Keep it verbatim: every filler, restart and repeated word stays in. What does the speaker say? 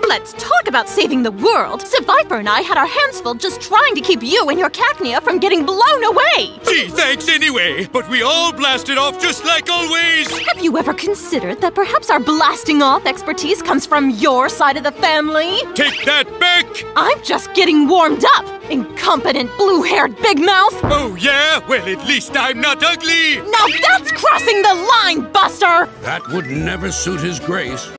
Let's talk about saving the world. Seviper and I had our hands full just trying to keep you and your cacnea from getting blown away. Gee, thanks anyway. But we all blasted off just like always. Have you ever considered that perhaps our blasting off expertise comes from your side of the family? Take that back! I'm just getting warmed up, incompetent blue-haired big mouth. Oh, yeah? Well, at least I'm not ugly. Now that's crossing the line, Buster! That would never suit his grace.